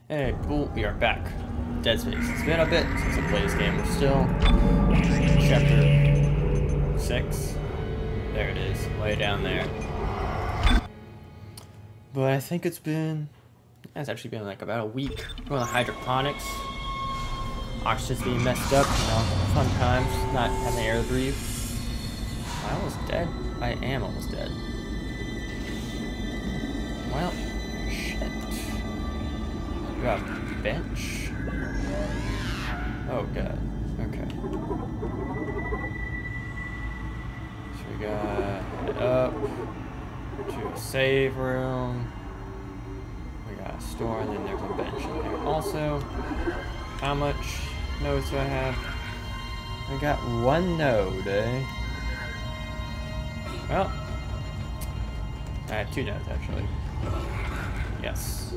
Hey, cool, we are back. Dead Space. It's been a bit since I played this game. We're still chapter 6. There it is, way down there. But I think it's actually been like about a week. We're on hydroponics. Oxygen's being messed up, you know, fun times, not having the air to breathe. Am I almost dead? I am almost dead. Well, shit. We got a bench? Oh god, okay. So we gotta head up to a save room. We got a store and then there's a bench in there. Also, how much nodes do I have? I got one node, eh? Well, I have 2 nodes actually. Yes.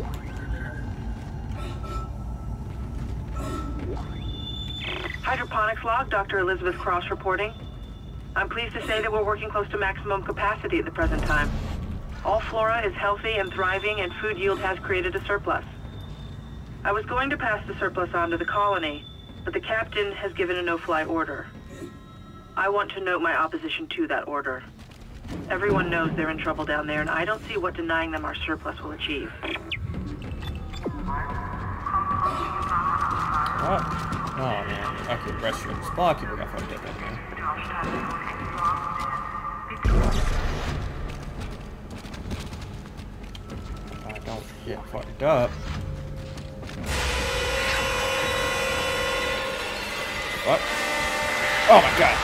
Hydroponics log, Dr. Elizabeth Cross reporting. I'm pleased to say that we're working close to maximum capacity at the present time. All flora is healthy and thriving, and food yield has created a surplus. I was going to pass the surplus on to the colony, but the captain has given a no-fly order. I want to note my opposition to that order. Everyone knows they're in trouble down there, and I don't see what denying them our surplus will achieve. What? Oh man, okay, restrooms. A lot of people got fucked up in here. I don't get fucked up. What? Oh my god!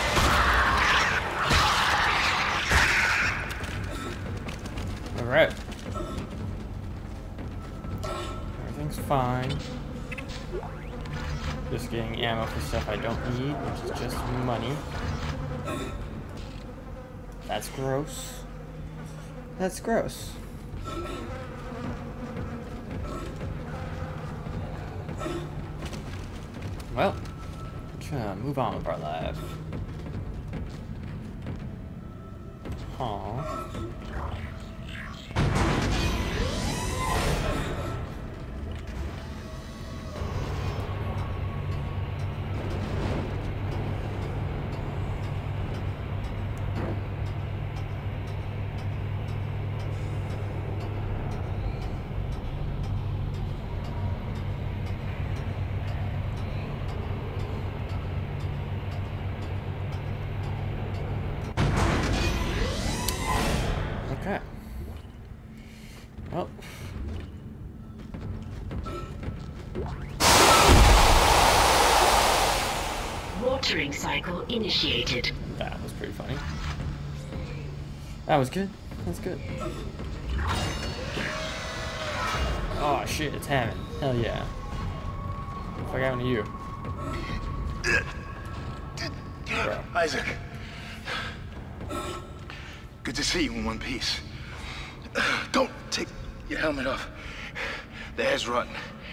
Alright. Everything's fine. Just getting ammo for stuff I don't need, which is just money. That's gross. That's gross. Well, trying to move on with our life. Huh. Okay. Well. Watering cycle initiated. That was pretty funny. That was good. That's good. Oh shit, it's Hammond. Hell yeah. What happened to you? Bro. Isaac. Good to see you in one piece. Don't take your helmet off. The hair's rotten.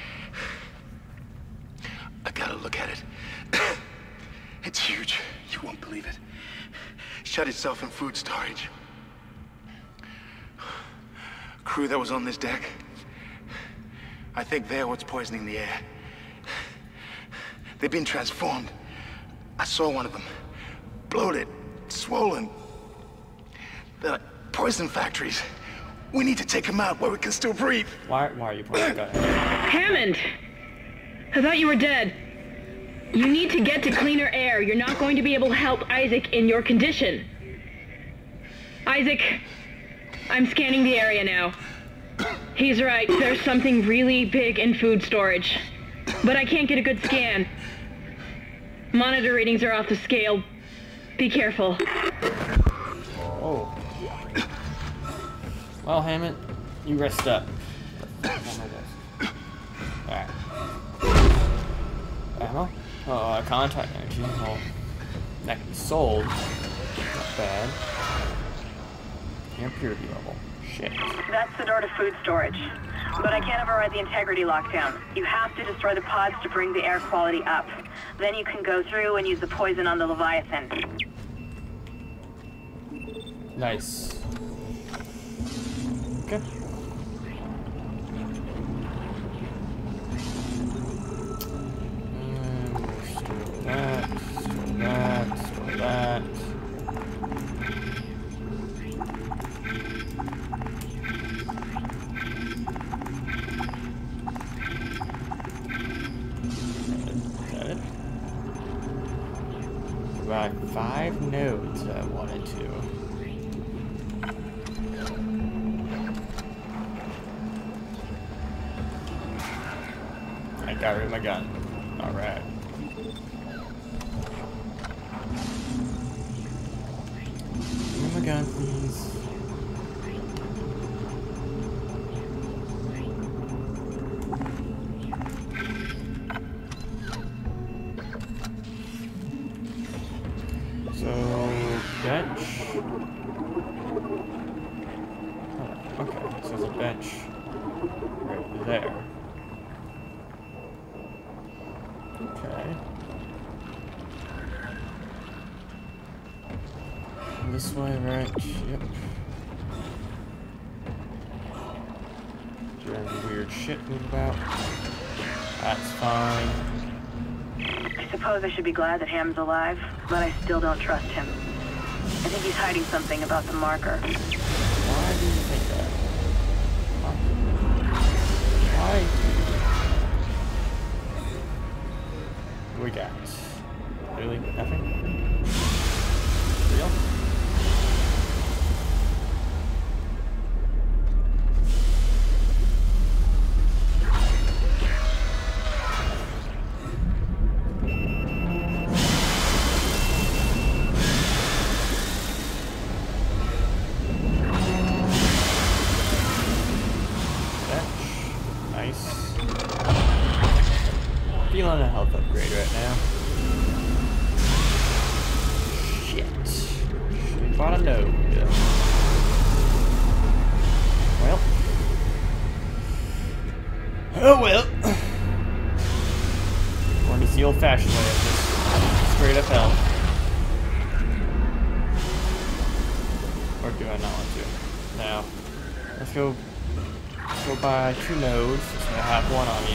I gotta look at it. It's huge. You won't believe it. Shut itself in food storage. Crew that was on this deck, I think they're what's poisoning the air. They've been transformed. I saw one of them. Bloated, swollen. They're like poison factories. We need to take them out where we can still breathe. Why are you pointing a gun? Hammond! I thought you were dead. You need to get to cleaner air. You're not going to be able to help Isaac in your condition. Isaac, I'm scanning the area now. He's right, there's something really big in food storage. But I can't get a good scan. Monitor readings are off the scale. Be careful. Oh. Well, Hammond, you rest up. Alright. Ammo? Oh, contact energy. Well, that can be sold. Not bad. Impurity level. Shit. That's the door to food storage. But I can't override the integrity lockdown. You have to destroy the pods to bring the air quality up. Then you can go through and use the poison on the Leviathan. Nice. Okay. about 5 nodes that I wanted to. I got rid of my gun. Alright. Give me my gun, please. So, bench. Oh, okay, so there's a bench right there. Okay. This way, right? Yep. Doing weird shit move about. That's fine. I suppose I should be glad that Ham's alive, but I still don't trust him. I think he's hiding something about the marker. Why do you think that? Why? We got really nothing. Real? Nice. Feeling a health upgrade right now. Shit. Should've bought a node. Well. Oh well. Or just the old-fashioned way of just straight up health. Or do I not want to? Now, let's go buy 2 nodes, so I have 1 on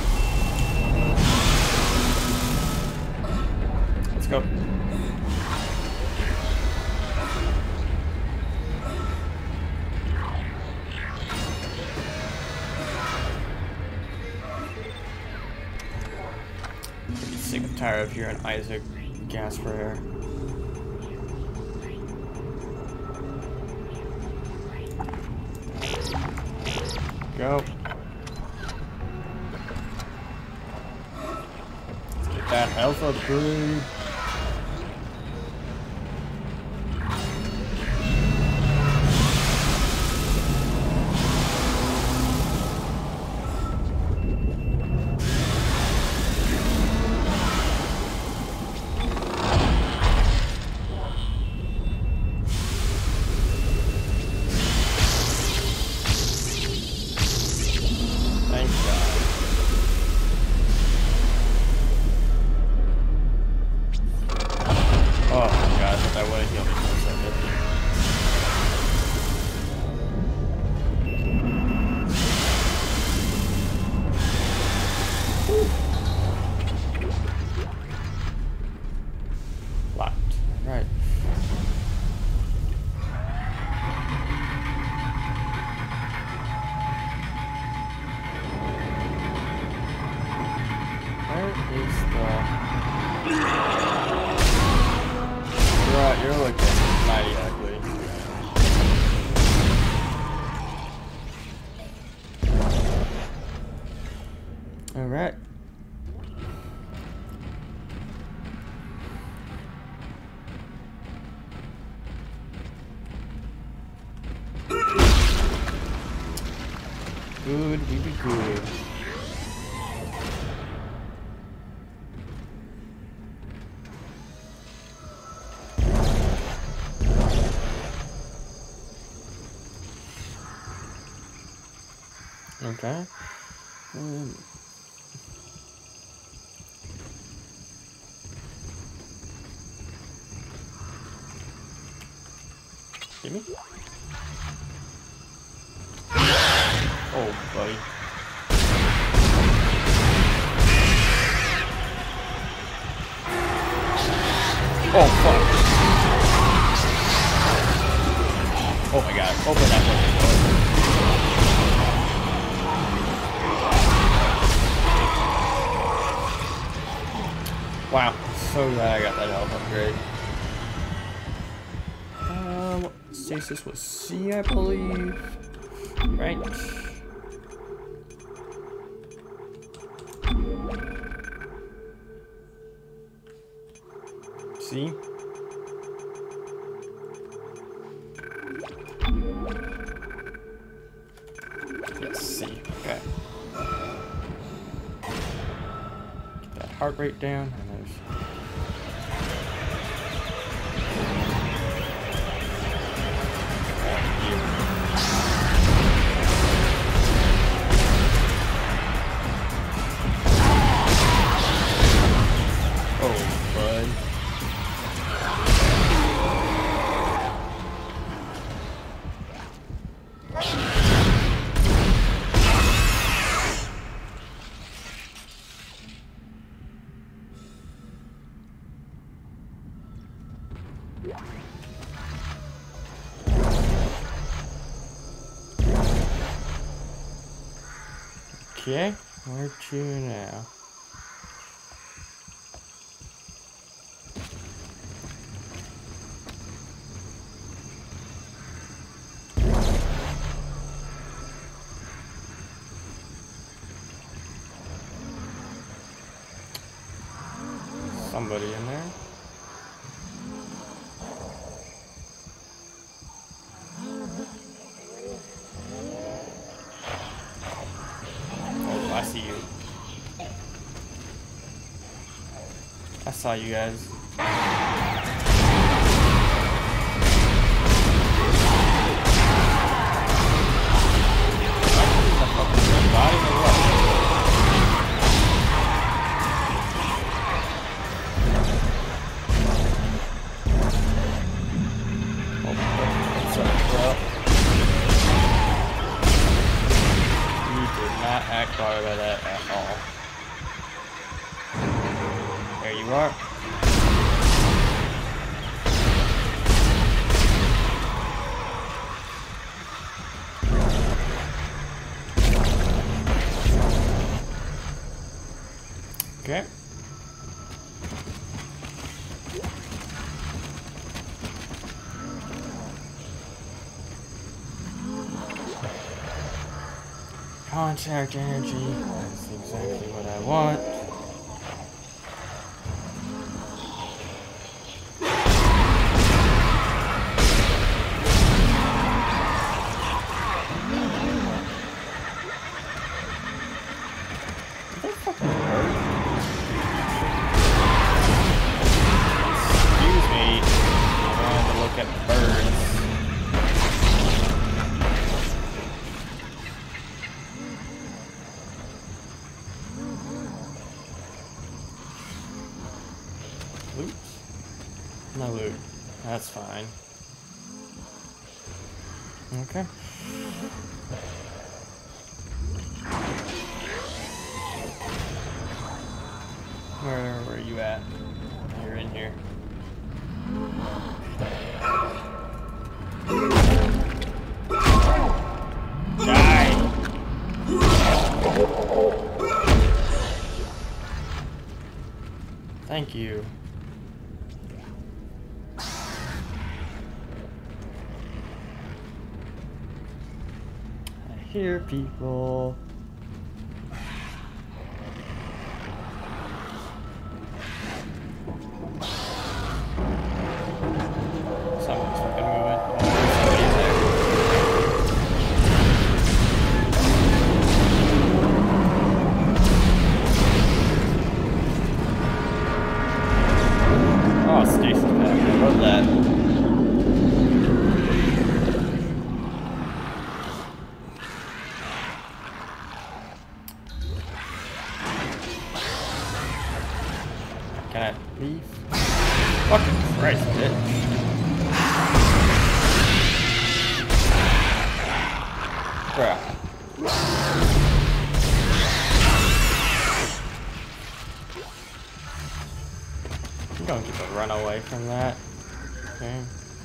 me. Let's go. I'm pretty sick and tired of hearing Isaac gasp for air. Go. Let's get that health upgrade. You're looking mighty ugly. Alright. Good, we be good. Okay. Gimme. Oh, buddy. Oh, fuck. Oh my god. Open that fucking door. Wow, so glad I got that health upgrade. Stasis was C, I believe. Right. C. Yes, C. Okay. Get that heart rate down. And there's okay, where to now? Somebody in there. I see you. I saw you guys. Body or what? What's up, bro? Not act bothered by that at all. There you are. Okay. Contact energy, that's exactly what I want. Excuse me, I wanted to look at birds. Loot? No loot. That's fine. Okay. Where are you at? You're in here. Die! Thank you. I hear people. Someone's fucking moving. Somebody's there. Oh, Stacy's back. I love that. Can I leave? Fucking Christ, bitch. Bruh. I'm going to keep a run away from that. Okay.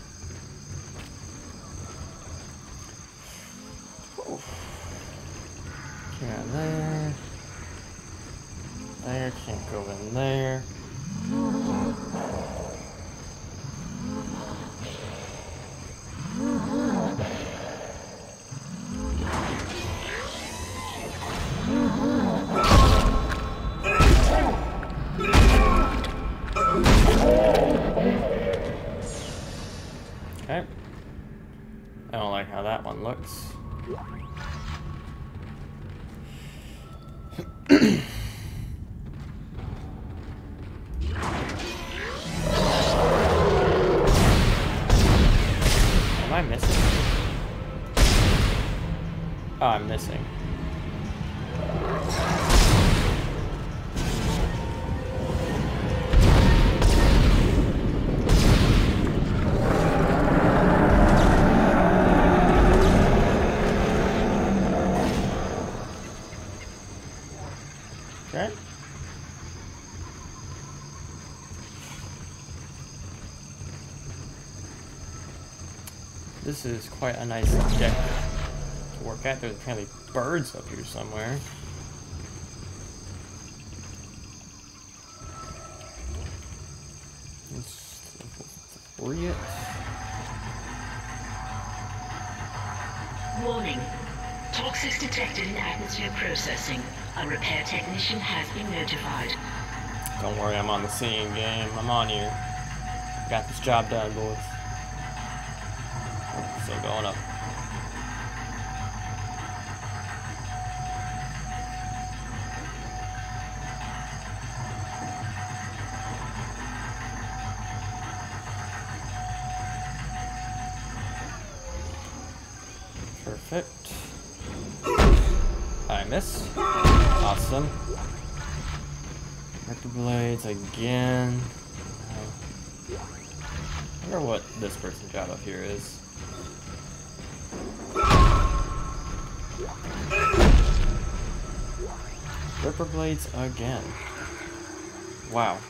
Can't there. There, can't go in there. Am I missing? Oh, I'm missing. Okay. This is quite a nice deck to work at. There's apparently birds up here somewhere. Let's free it. Warning. Toxics detected in atmosphere processing. A repair technician has been notified. Don't worry, I'm on the scene, game. I'm on here. Got this job done, boys. Still going up. Perfect. I miss. Awesome. Ripper blades again. I wonder what this person's job up here is. Ripper blades again. Wow.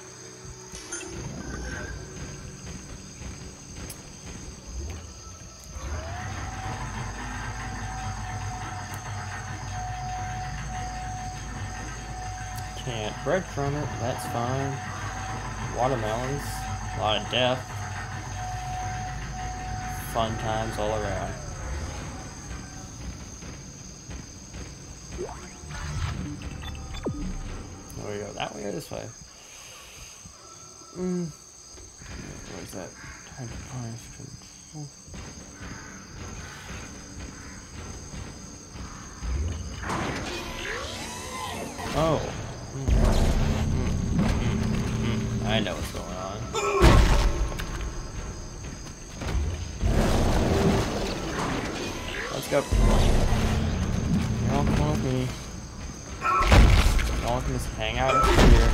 Can't breadcrumb it, that's fine. Watermelons, a lot of death. Fun times all around. Where we go, that way or this way? What is that? Time to punish control. Oh. I know what's going on. Let's go. Y'all come with me. Y'all can just hang out up here.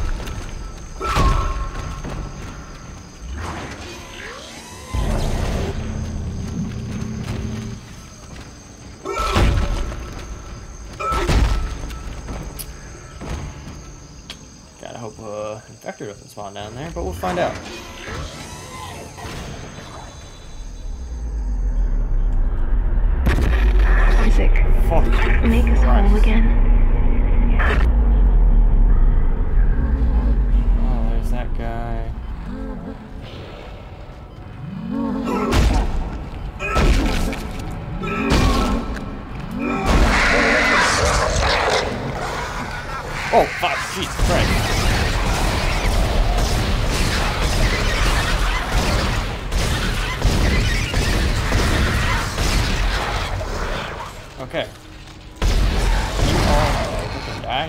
Gotta hope Infector doesn't spawn down there, but we'll find out. Isaac, make us whole again. Oh, there's that guy. Oh, fuck, Jesus Christ. Okay. You all can die.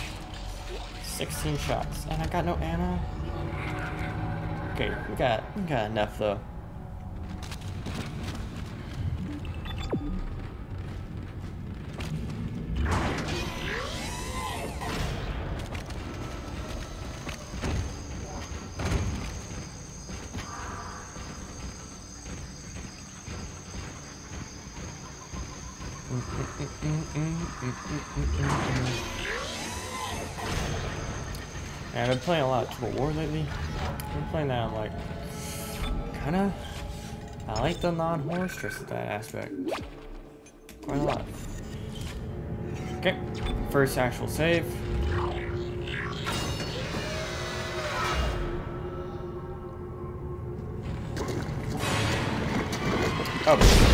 16 shots. And I got no ammo. Okay, we got enough though. Yeah, I've been playing a lot of Total War lately. I've been playing that on like, kinda, I like the non-horror stress of that aspect. Quite a lot. Okay, first actual save. Oh.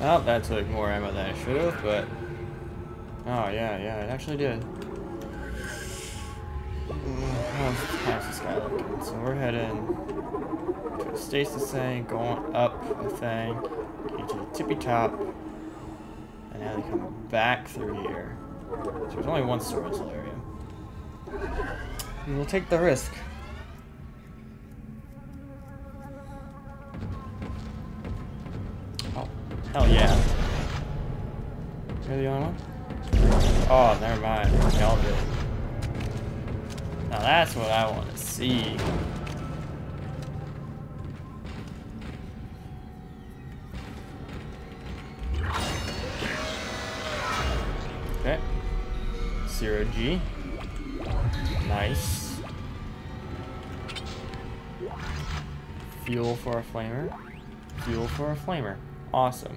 Oh, that took more ammo than I should have, but... Oh, yeah, it actually did. How's this guy looking? So we're heading to a stasis thing, going up a thing, getting to the tippy top, and now they come back through here. So there's only one storage area. We will take the risk. Oh, hell yeah. You're the only one? Oh, never mind. Y'all did. Now that's what I want to see. Okay. 0G. Nice. Fuel for a flamer. Fuel for a flamer. Awesome.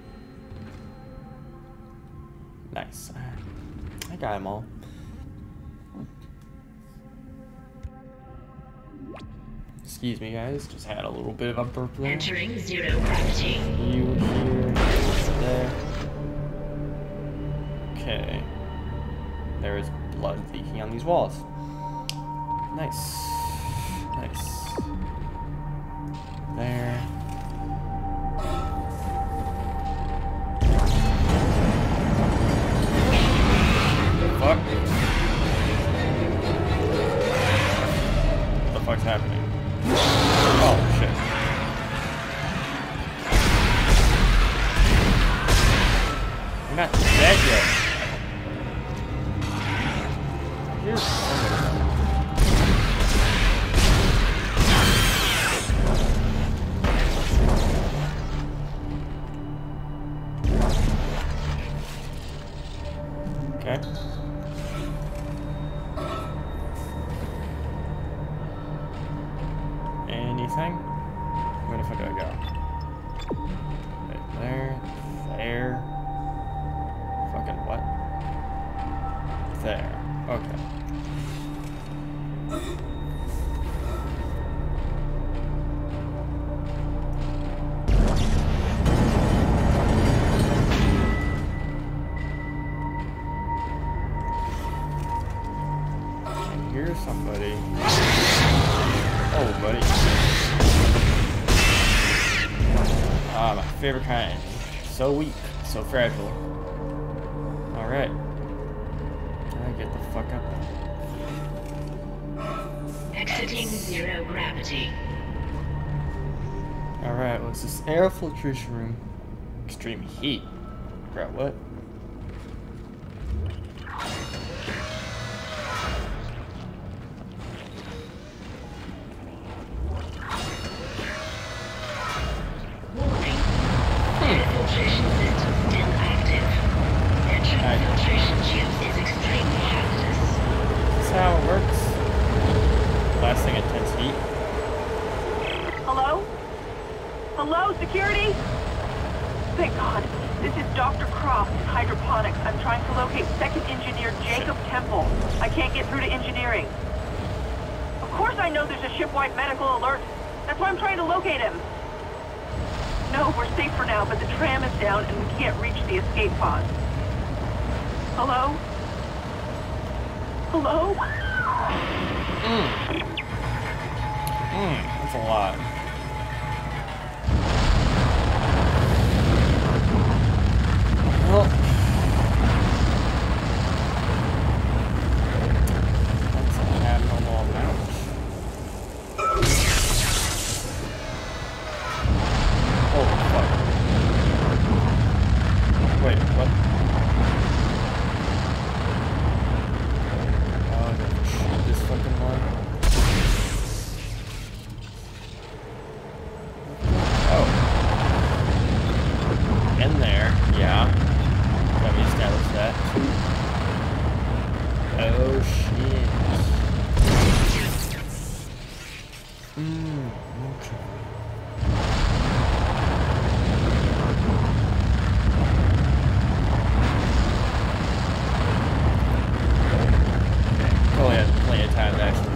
Nice. I got them all. Excuse me, guys. Just had a little bit of a burp there. Entering 0 gravity. You here, there. Okay. There is blood leaking on these walls. Nice. Nice. There. Fuck. What the fuck's happening? Oh, shit. I'm not dead yet. Here's somebody. Okay. Anything? Where the fuck do I go? Right there. There. Fucking what? There. Okay. I hear somebody. Oh, buddy. Ah, my favorite kind. So weak, so fragile. Alright. I get the fuck up there. Exiting 0 gravity. Alright, what's this? Air filtration room. Extreme heat. Bro, what? Warning. Air filtration system still active. Entering filtration tubes is extremely hazardous. That's how it works. Lasting intense heat. Hello? Hello, security? Thank God. This is Dr. Croft in hydroponics. I'm trying to locate second engineer Jacob Temple. I can't get through to engineering. Of course I know there's a shipwide medical alert. That's why I'm trying to locate him. No, we're safe for now, but the tram is down and we can't reach the escape pod. Hello? Hello? That's a lot. Well, that's an abnormal amount. Holy fuck. Wait, what? Oh, I gotta shoot this fucking one. Oh. In there, yeah. Let me establish that. Oh shit. Okay. Probably had plenty of time to actually.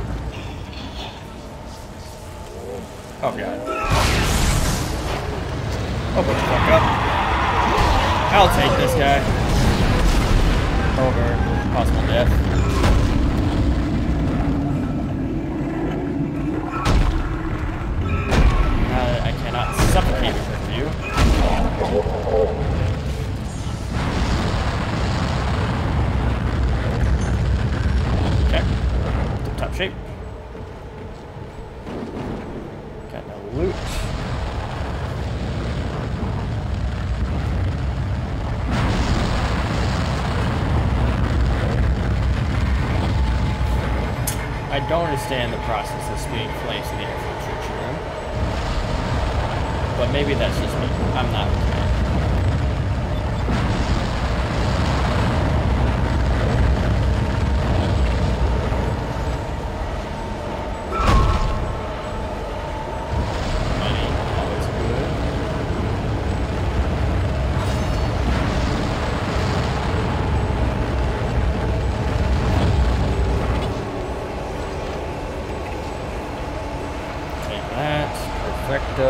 Oh god. Open the fuck up. I'll take this guy over possible death. Now that I cannot suffocate with you. Okay. Top shape. Got no loot. I don't understand the process of spewing flames in the air filtration room. But maybe that's just me. I'm not okay. Money, always good. Take that. Perfecto.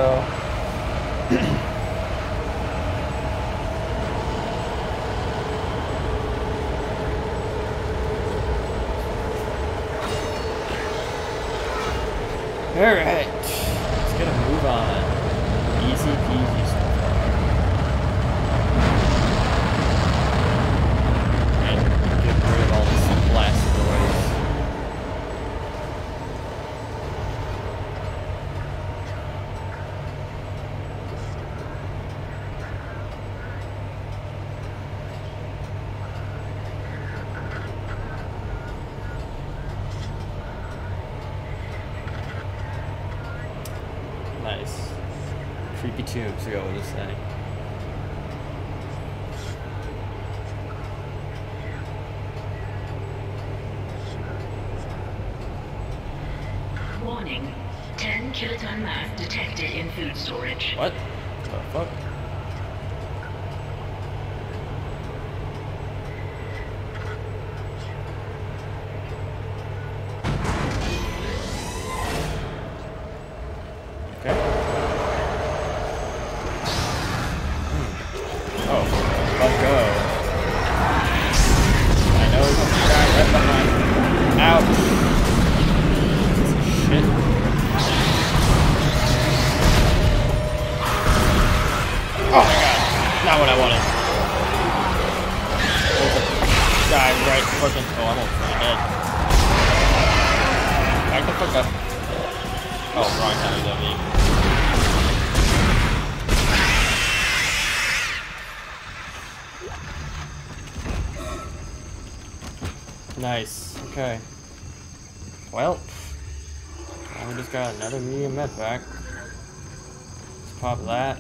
Alright, let's get a move on. Easy peasy so far. And get rid of all this blasted noise. Nice. Creepy tubes to go with this thing. Warning. 10 kiloton mass detected in food storage. What the fuck? Okay. Oh, let go. I know there's a guy right behind me. Ouch. Shit. Oh my god. Not what I wanted. There's a guy right fucking. Oh, I'm almost dead. Back the fuck up. Oh, wrong time of W. Nice. Okay. Well, we just got another medium med pack. Let's pop that.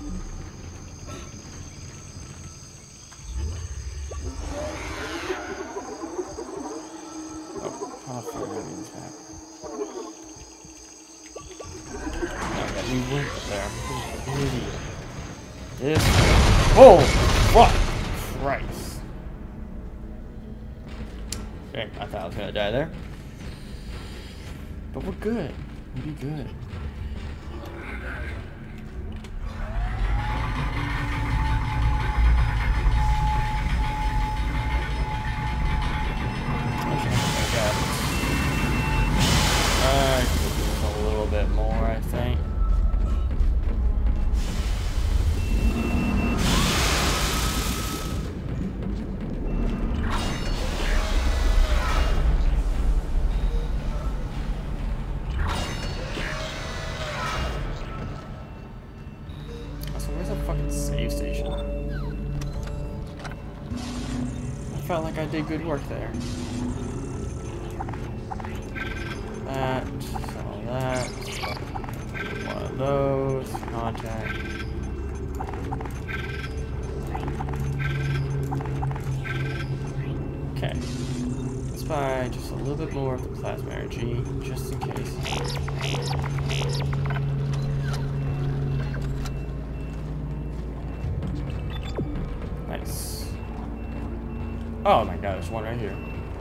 Oh, pop for medium pack. We went there. Idiot. This. Oh! Fuck! Christ. Okay, I thought I was gonna die there. But we're good. We'll be good. I could do a little bit more, I think. Felt like I did good work there. That, all that. One of those. Contact. Okay. Let's buy just a little bit more of the plasma energy, just in case. Nice. Oh my god, there's one right here.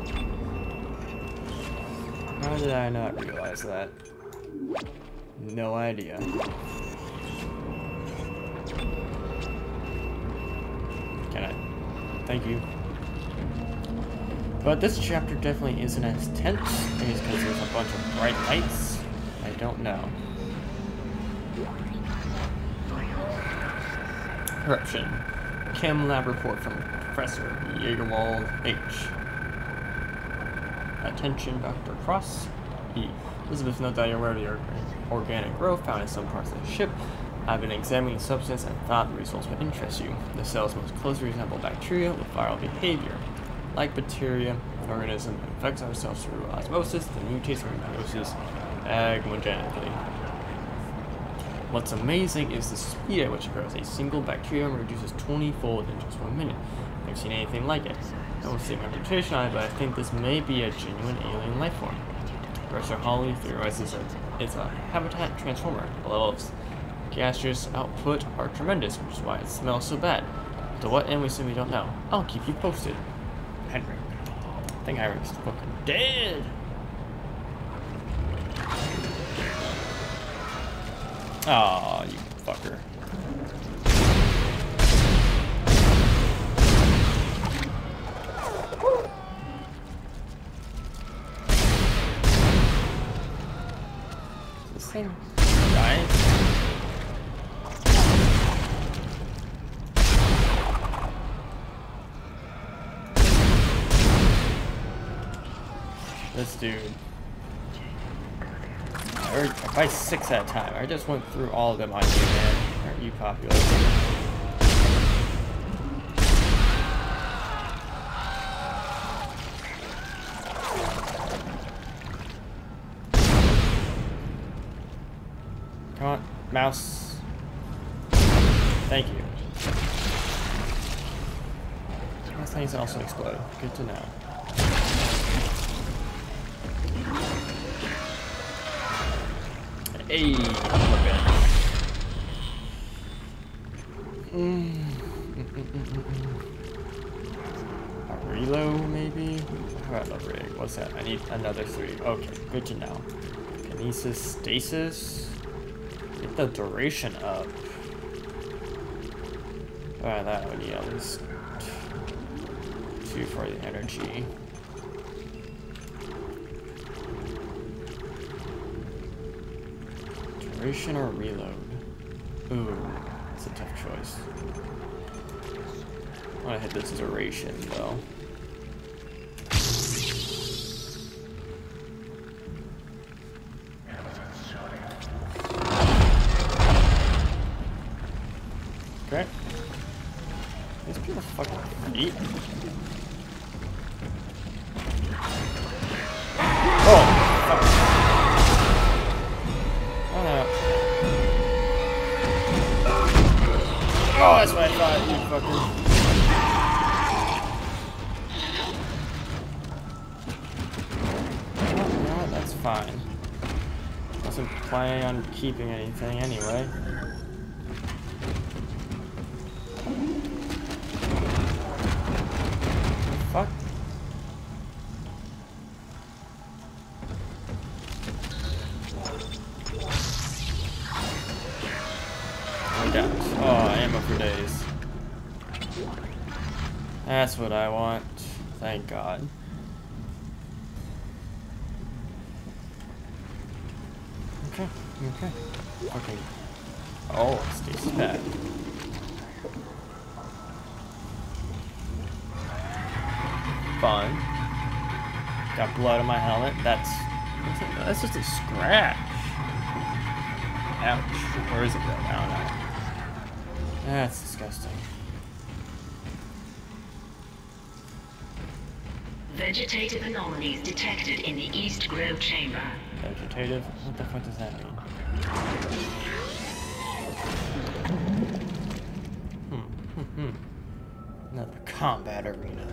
How did I not realize that? No idea. thank you. But this chapter definitely isn't as tense. Maybe it's because there's a bunch of bright lights. I don't know. Corruption. Chem lab report from Professor Jägerwald H. Attention, Dr. Cross. E. Elizabeth, note that you're aware of the organic growth found in some parts of the ship. I've been examining the substance and thought the results would interest you. The cells most closely resemble bacteria with viral behavior. Like bacteria, an organism infects ourselves through osmosis, then mutates through meiosis agmogenically. What's amazing is the speed at which it grows. A single bacterium reduces 20-fold in just 1 minute. I've never seen anything like it. I won't say my reputation on it, but I think this may be a genuine alien life form. Professor Hawley theorizes that it's a habitat transformer. The levels of gaseous output are tremendous, which is why it smells so bad. To what end we simply don't know. I'll keep you posted. Henry. I think Henry's fucking dead. Aw, you fucker. Is this thing dying? This dude. I fight 6 at a time. I just went through all of them on you, man. Aren't you popular? Come on, mouse. Thank you. Those things also explode. Good to know. Hey, a reload, maybe? How about the rig? What's that? I need another 3. Okay, good to know. Kinesis, stasis. Get the duration up. Wow, that would need at least 2 for the energy. Duration or reload? Ooh, that's a tough choice. I want to hit this duration though. Okay. These people fucking eat. Oh, fuck. Oh, that's what I thought, you fucker. You know what? That's fine. Wasn't planning on keeping anything anyway. Fuck. Oh, ammo for days. That's what I want. Thank God. Okay, okay. Okay. Oh, Stacy's back. Fun. Got blood on my helmet. That's just a scratch. Ouch. Where is it though? I don't know. That's disgusting. Vegetative anomalies detected in the East Grove chamber. Vegetative? What the fuck does that mean? Another combat arena.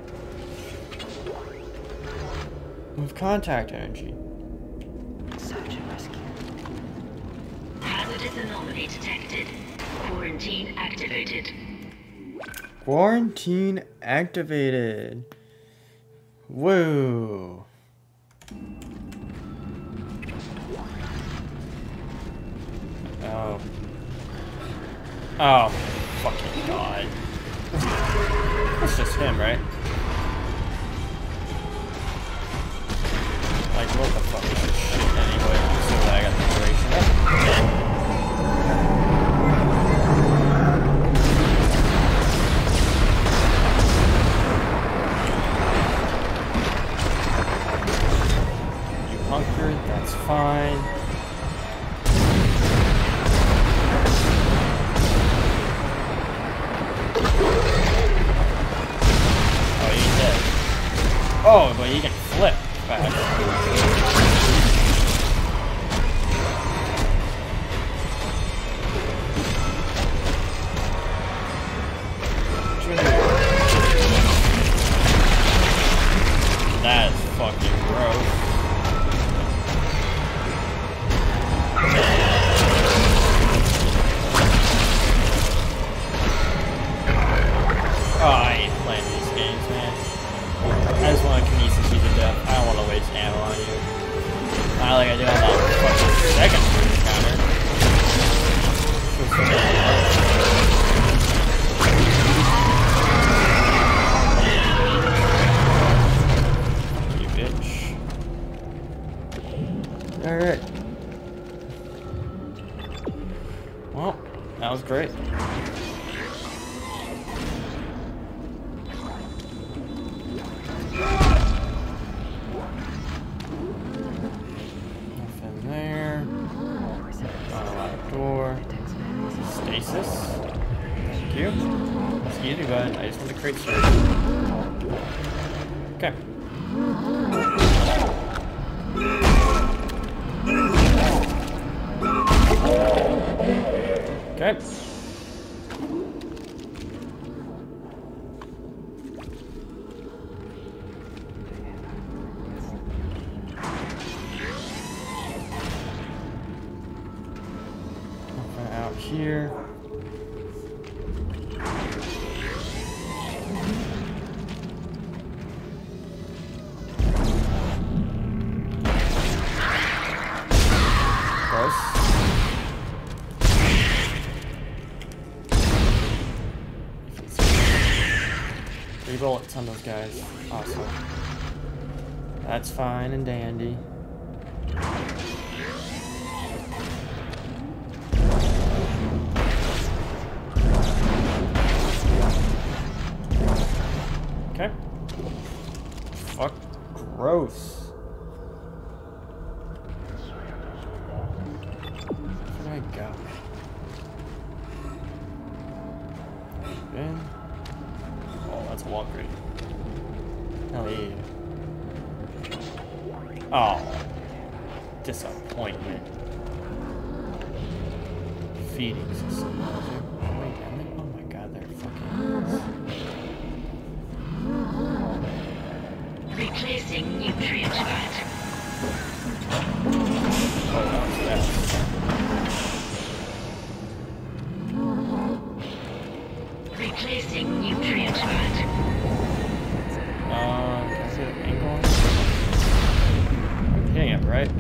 With contact energy. Search and rescue. Hazardous anomaly detected. Quarantine activated. Quarantine activated. Whoa. Oh. Oh, fucking God. It's just him, right? Like, what the fuck is this shit anyway? So that I got the duration up. You hunkered, that's fine. Oh, he's dead. Oh, but he can flip fast. That is fucking gross. Oh, I hate playing these games, man. I just want to kinesis you to death. I don't want to waste ammo on you. Not like I did on that fucking second encounter. You bitch. Alright. Well, that was great. Nothing there. Door. Stasis. Thank you. Excuse me, bud. I just want to create storage. Okay. Okay. Nothing out here. Gross. 3 bullets on those guys. Awesome. That's fine and dandy. Okay. Fuck. Gross. Where do I go? In. Oh, that's a walkway. Hell yeah. Oh. Disappointment. Feeding system. Oh my god, they're fucking. Replacing nutrient vat. Oh, that was fast. Replacing nutrient vat. Can I see the angle? I'm hitting it, right?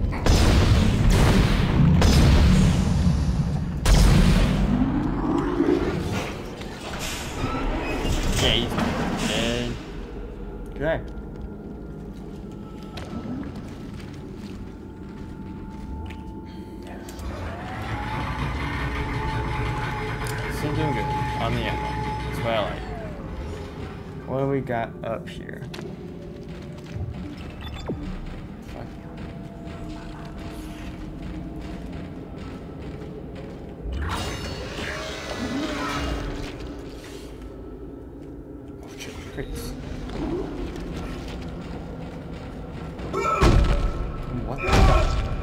Yeah, he's dead. Okay. Still doing good on the ammo. That's what I like. What do we got up here? Fuck. Oh shit, crates. What the fuck?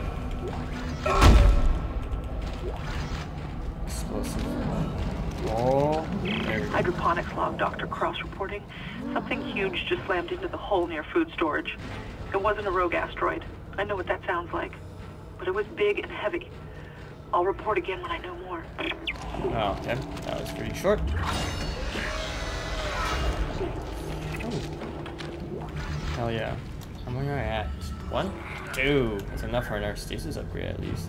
Explosive. Oh, there we go. Hydroponics log, Dr. Cross reporting. Something huge just slammed into the hole near food storage. It wasn't a rogue asteroid. I know what that sounds like. But it was big and heavy. I'll report again when I know more. Oh, okay. That was pretty short. Oh. Hell yeah. How many am I at? 1? 2. That's enough for our stasis upgrade at least.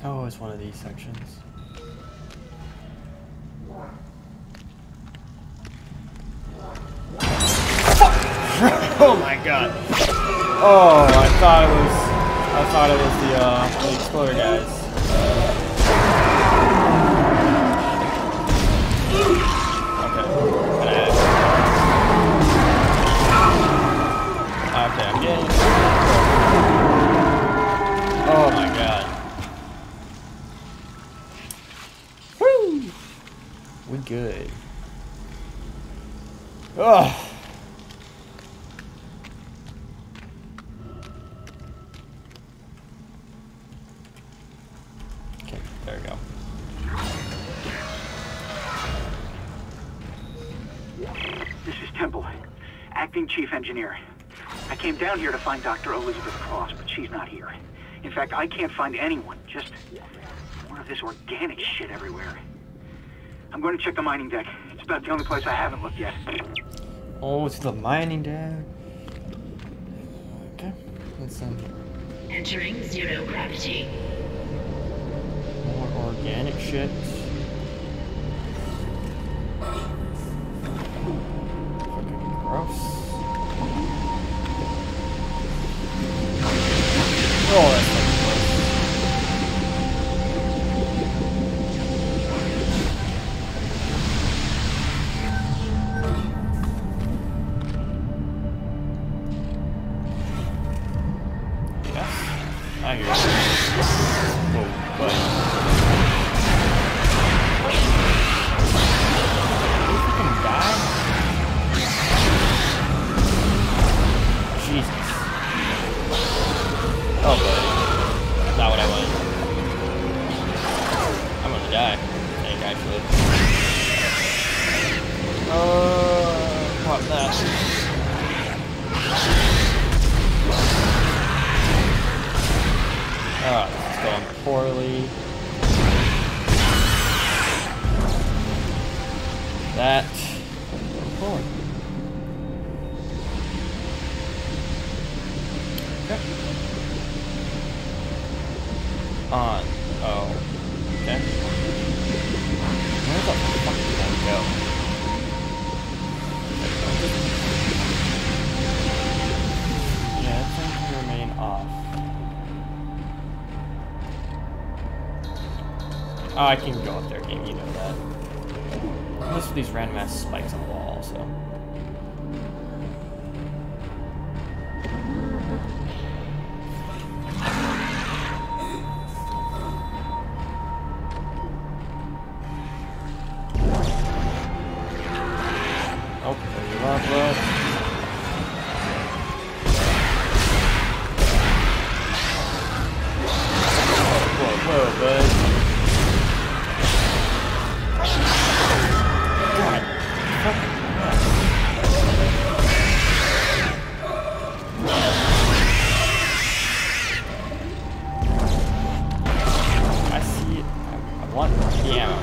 Oh, it's one of these sections. Oh my god. Oh, I thought it was the exploder guys. Okay. Okay, I'm getting. Oh my god. Woo! We good. Oh. Okay, there we go. This is Temple, acting chief engineer. I came down here to find Dr. Elizabeth Cross, but she's not here. In fact, I can't find anyone, just more of this organic shit everywhere. I'm going to check the mining deck. It's about the only place I haven't looked yet. Oh, it's the mining deck. Okay, let's Entering zero gravity. more organic shit. Fucking gross. Oh, that's fucking gross. Yes, I hear you. Oh, buddy. Did you fucking die? Jesus. Oh, buddy. That's not what I wanted. I'm gonna die. I think, actually. Pop that. Oh, this is going poorly. That. Forward. Okay. On. Oh. Okay. Where the fuck did I go? Yeah, that thing can remain off. Oh, I can go up there, game, you know that. Most of these random ass spikes on the wall, so. Oh, there's a lot left. Whoa, bud. God. Fucking hell. I see it. I want the ammo.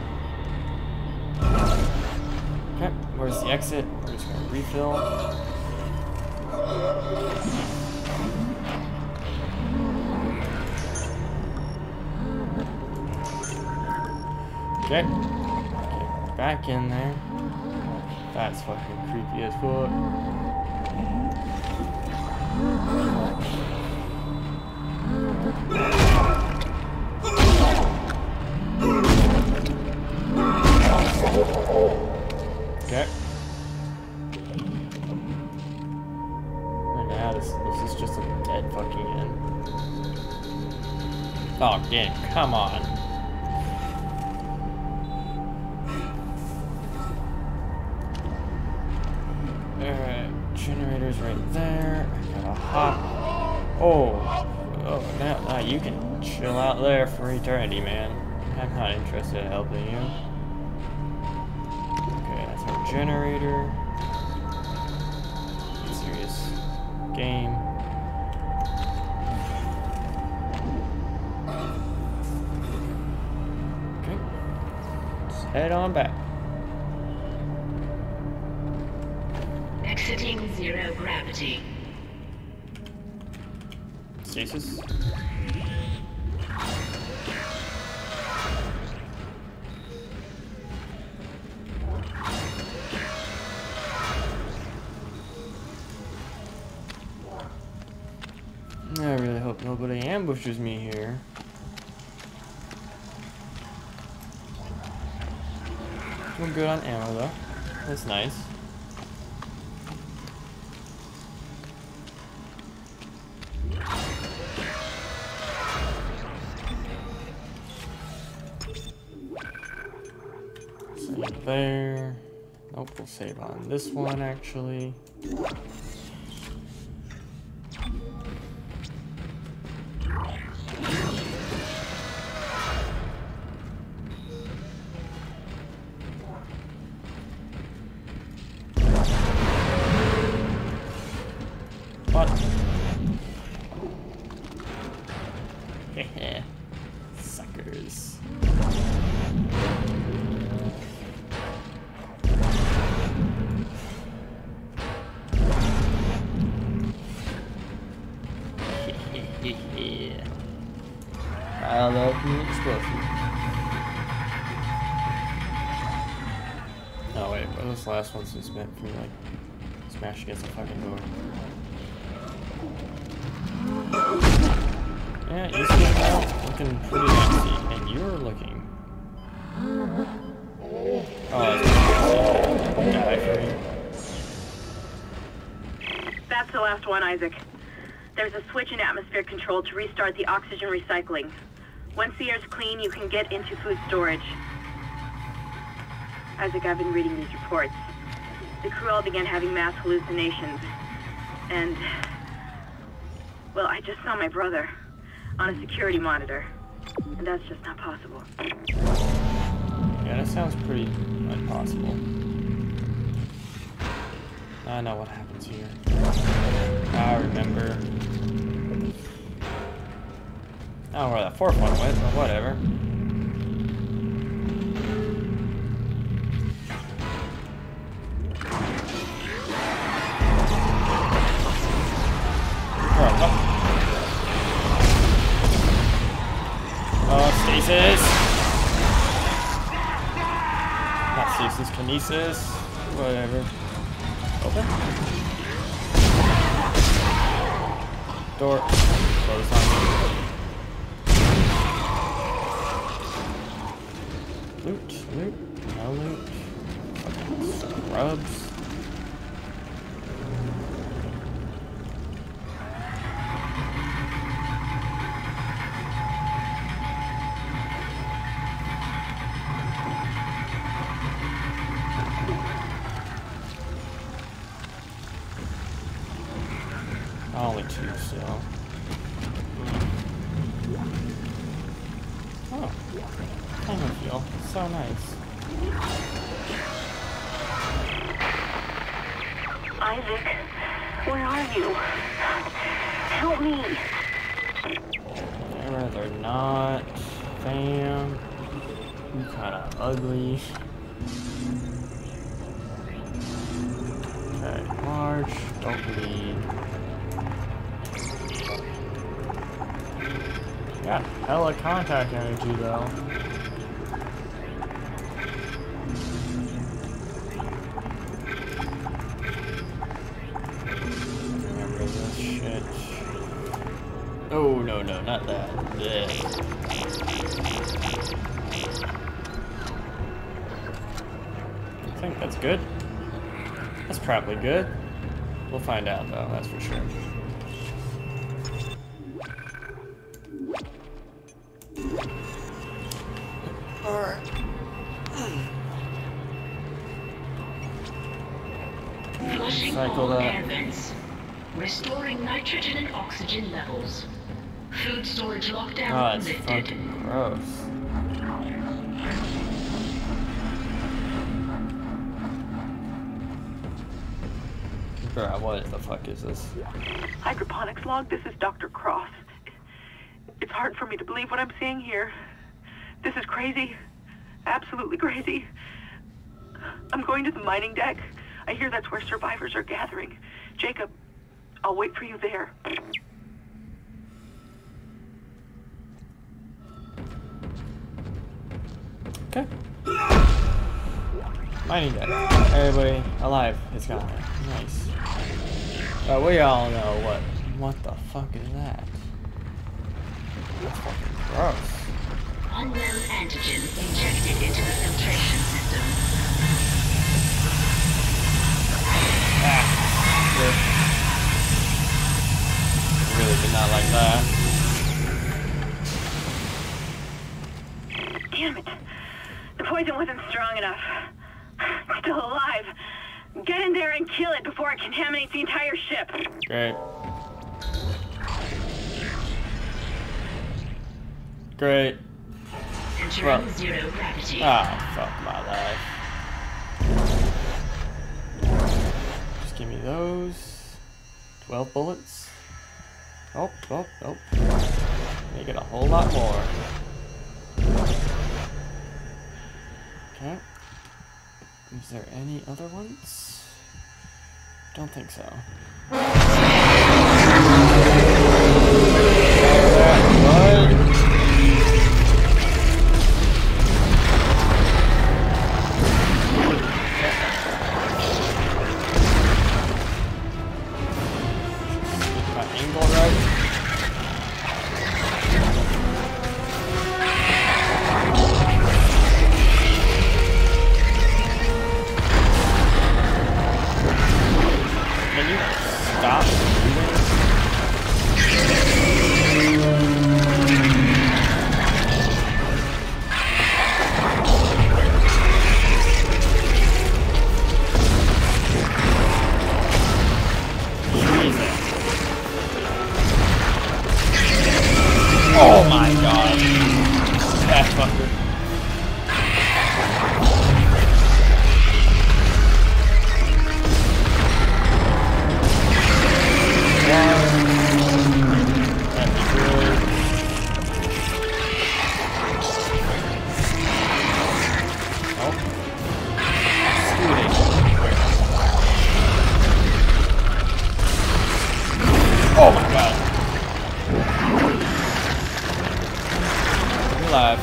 Okay, where's the exit? We're just gonna refill. Okay. Get back in there. That's fucking creepy as fuck. Okay. And now this is just a dead fucking end. Oh, game, come on. Alright, generator's right there. I gotta hop. Oh, now you can chill out there for eternity, man. I'm not interested in helping you. Okay, that's our generator. Serious game. Okay, let's head on back. Exiting zero gravity. Stasis. Nobody ambushes me here. Doing good on ammo though. That's nice. Save there. Nope, we'll save on this one actually. What? Heh. Suckers. I love the explosion. Oh wait, what was the last one just meant for me, like, smash against the fucking door? Yeah, you see that? Looking pretty nasty, and you're looking. Oh, that's pretty nasty. Die for me. That's the last one, Isaac. There's a switch in atmosphere control to restart the oxygen recycling. Once the air's clean, you can get into food storage. Isaac, I've been reading these reports. The crew all began having mass hallucinations. And, well, I just saw my brother on a security monitor. And that's just not possible. Yeah, that sounds pretty impossible. I know what happens here. I remember. I don't know where that fourth one went, but whatever. Oh, stasis! Not stasis, kinesis. Whatever. Open. Door. Close on. Loot, loot, no loot. Fucking scrubs. Only two still. Oh, timer fuel. So nice. Isaac, where are you? Help me. I'd rather not. Fam. You kinda ugly. Okay, march. Don't bleed. Got hella contact energy though. Remember this shit. Oh no, no, not that. Yeah. I think that's good. That's probably good. We'll find out though, that's for sure. Flushing Cycle all that. air vents. Restoring nitrogen and oxygen levels. Food storage lockdown Oh, that's lifted. fucking gross. Bruh, what the fuck is this? Hydroponics log, this is Dr. Cross. It's hard for me to believe what I'm seeing here. This is crazy. Absolutely crazy. I'm going to the mining deck. I hear that's where survivors are gathering. Jacob, I'll wait for you there. Okay. Mining deck. Everybody alive is gone. Nice. But we all know what the fuck is that? That's fucking gross. Unknown antigen injected into the filtration system. Ah, shit. Really did not like that. Damn it. The poison wasn't strong enough. It's still alive. Get in there and kill it before it contaminates the entire ship. Great. Great. Entering Well. zero gravity. Oh, fuck my life. Just give me those. 12 bullets. Oh. Make it a whole lot more. Okay. Is there any other ones? Don't think so. Oh my god. That fucker. That'd be good. Oh. Scooting. Oh my god. Alive.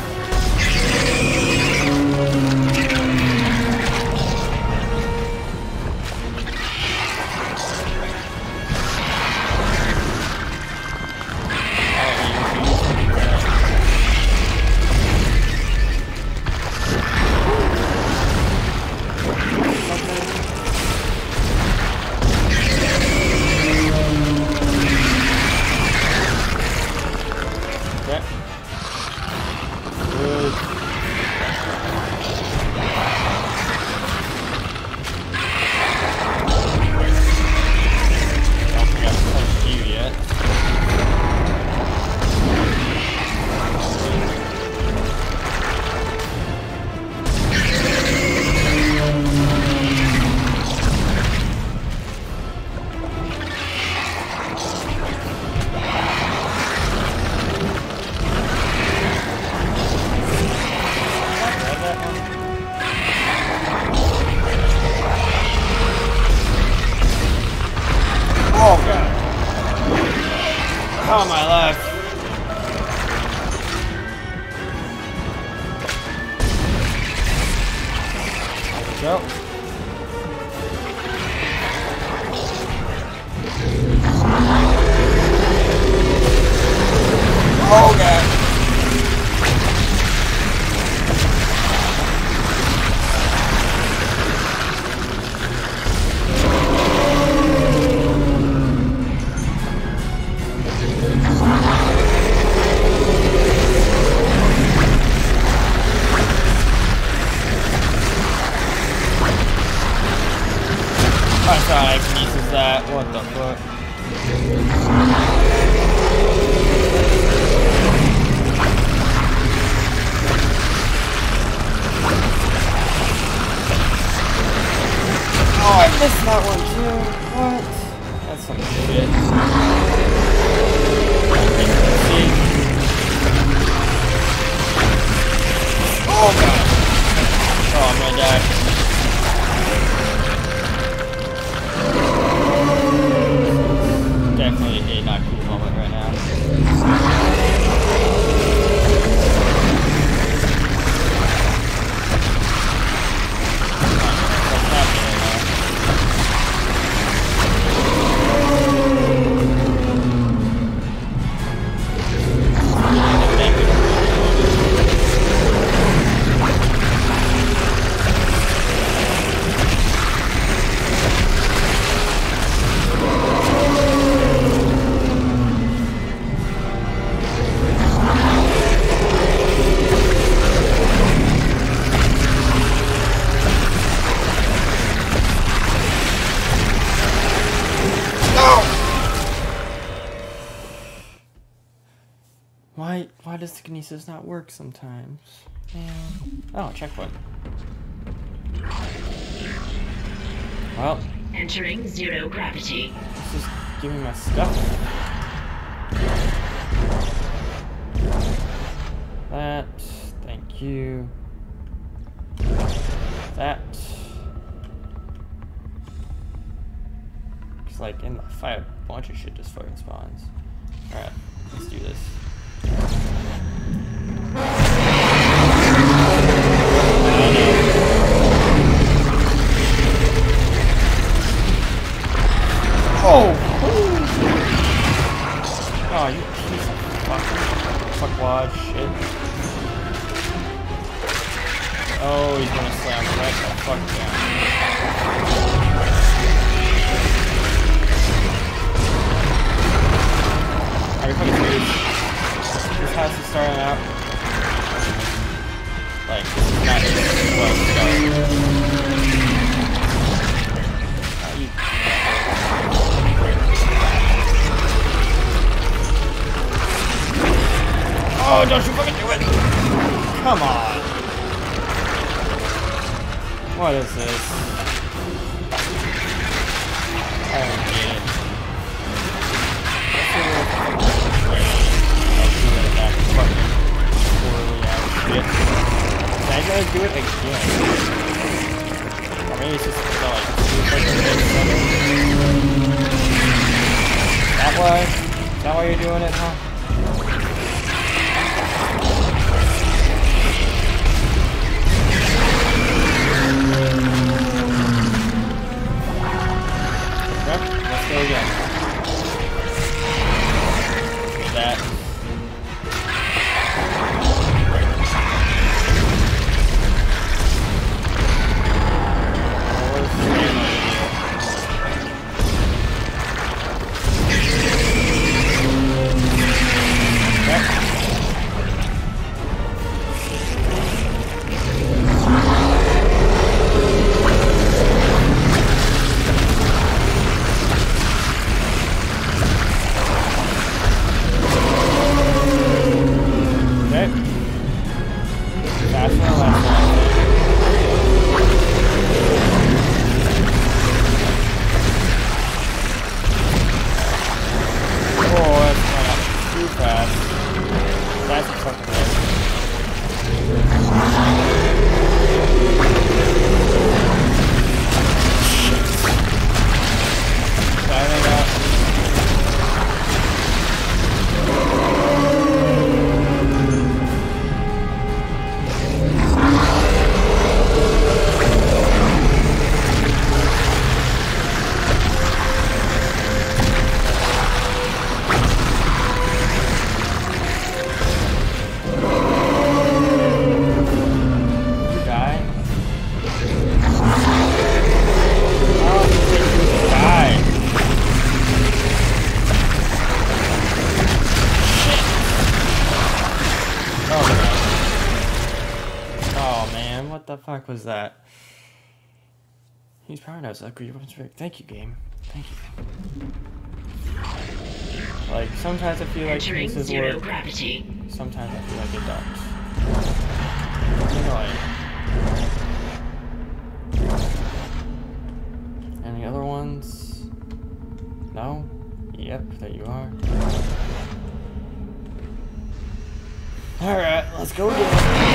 Oh god. Oh my life. There we go. Oh god. I thought I pieces that. What the fuck? Oh, I missed that one too. What? That's some shit. Oh god. Oh, I'm gonna die. Definitely a not cool moment right now. What's happening right now? Dyskinesis does not work sometimes. Man. Oh, checkpoint. Well. Entering zero gravity. Let's just give me my stuff. That. Thank you. That. It's like in the fight, a bunch of shit just fucking spawns. Alright, let's do this. Oh! Oh, you piece of fuckwad shit. Oh, he's gonna slam right the fuck down. Are you fucking serious? This has to start out. Like, this is not well started. Oh, don't you fucking do it! Come on! What is this? I don't get it. Did I guys do it again? Or maybe it's just like that way? Is that why you're doing it, huh? Yep, let's go again. That. What the fuck was that? He's powered out. Upgrade your weapons. Thank you, game. Thank you. Like, sometimes I feel like pieces work. Gravity. Sometimes I feel like it does. Any other ones? No? Yep, there you are. Alright, let's go again.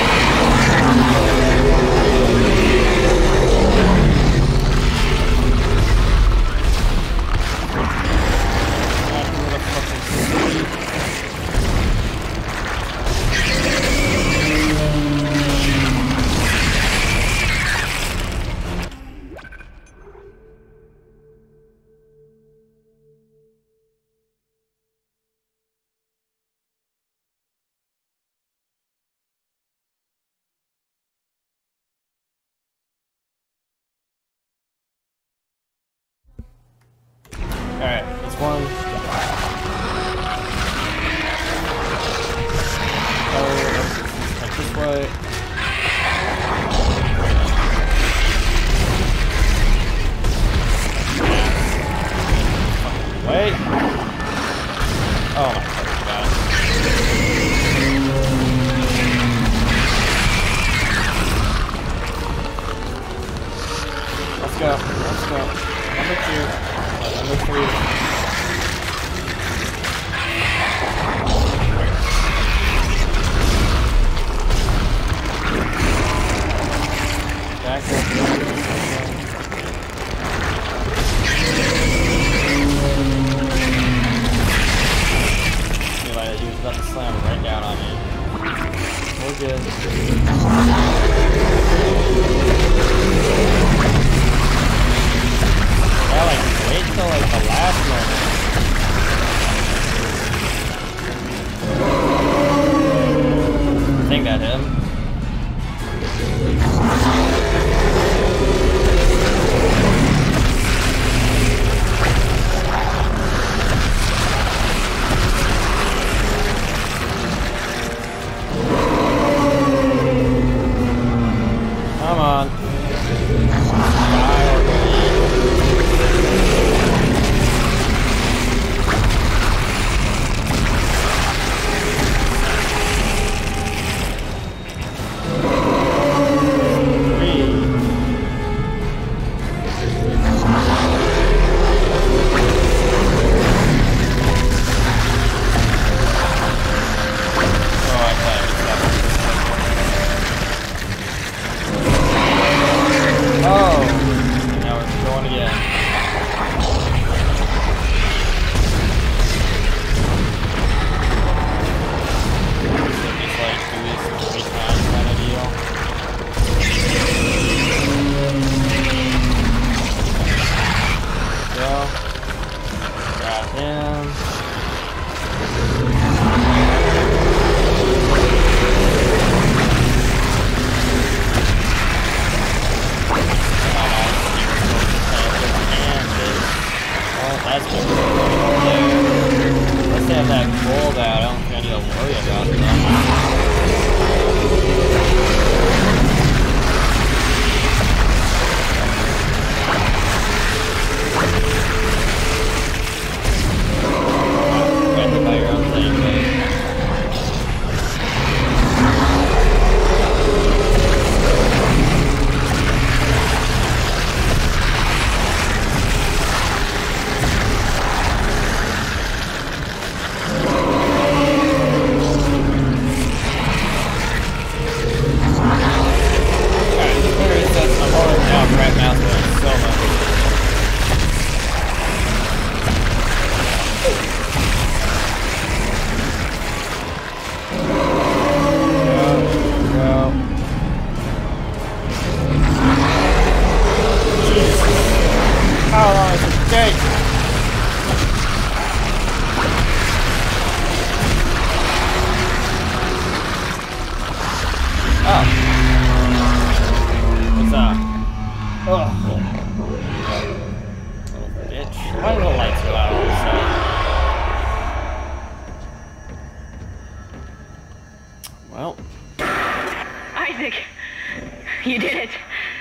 Alright, this one. Oh, like this way. Wait. Oh my fucking god. go. Number 2. Number 3. Back up. He was about to slam right down on me. We're good. Yeah, like, wait till, like, the last moment. I think that hit him. Come on. Die already. You did it.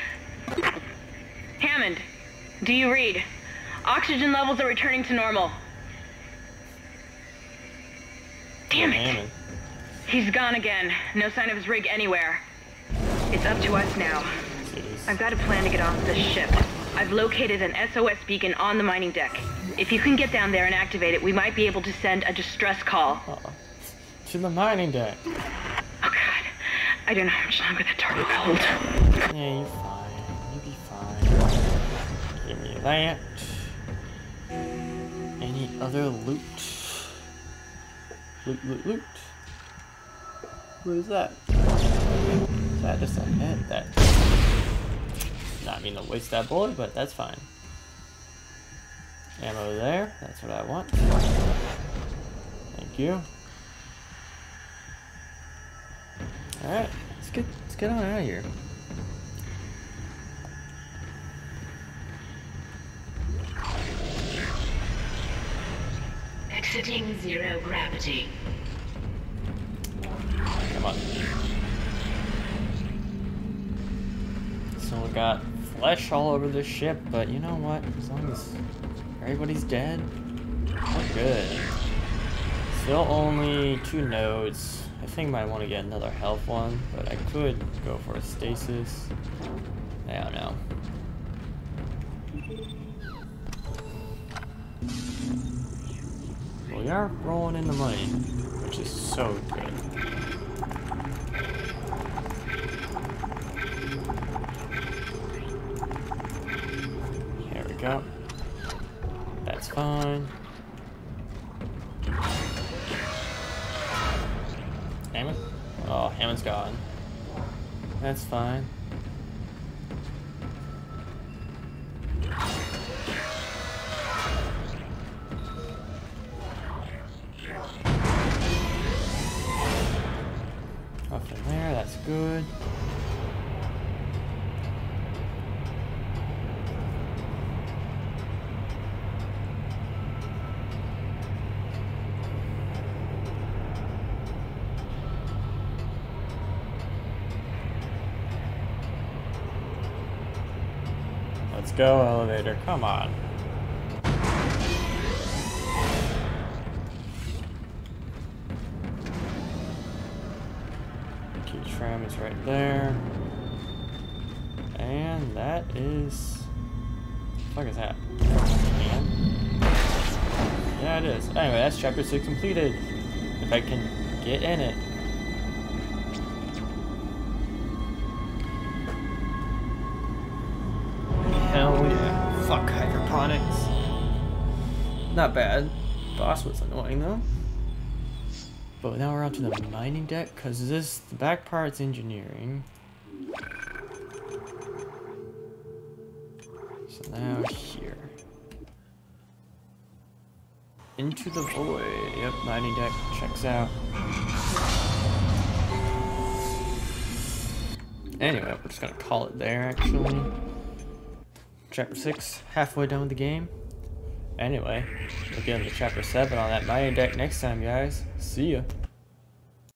Hammond, do you read? Oxygen levels are returning to normal. Damn it. Hammond. He's gone again. No sign of his rig anywhere. It's up to us now. I've got a plan to get off this ship. I've located an SOS beacon on the mining deck. If you can get down there and activate it, we might be able to send a distress call. To the mining deck. Oh god. I don't know how much longer that turret will hold. Yeah, you're fine. You'll be fine. Give me that. Any other loot? Loot. What is that? Is that just a head? That. Not mean to waste that bullet, but that's fine. Ammo there. That's what I want. Thank you. Alright, let's get on out of here. Exiting zero gravity. Come on. So we got flesh all over the ship, but you know what? As long as everybody's dead, we're good. Still only 2 nodes. I think I might want to get another health one, but I could go for a stasis. I don't know. We are rolling in the money, which is so good. Here we go. That's fine. Hammond? Oh, Hammond's gone. That's fine. Nothing there, that's good. Let's go, elevator, come on. Key tram is right there. And that is... What the fuck is that? Yeah, it is. Anyway, that's chapter 6 completed. If I can get in it. Hell yeah. Fuck hydroponics. Not bad. Boss was annoying though. But now we're on to the mining deck, because the back part's engineering. So now here. Into the void. Yep, mining deck checks out. Anyway, we're just gonna call it there actually. Chapter 6, halfway done with the game. Anyway, we'll get into Chapter 7 on that mining deck next time, guys. See ya.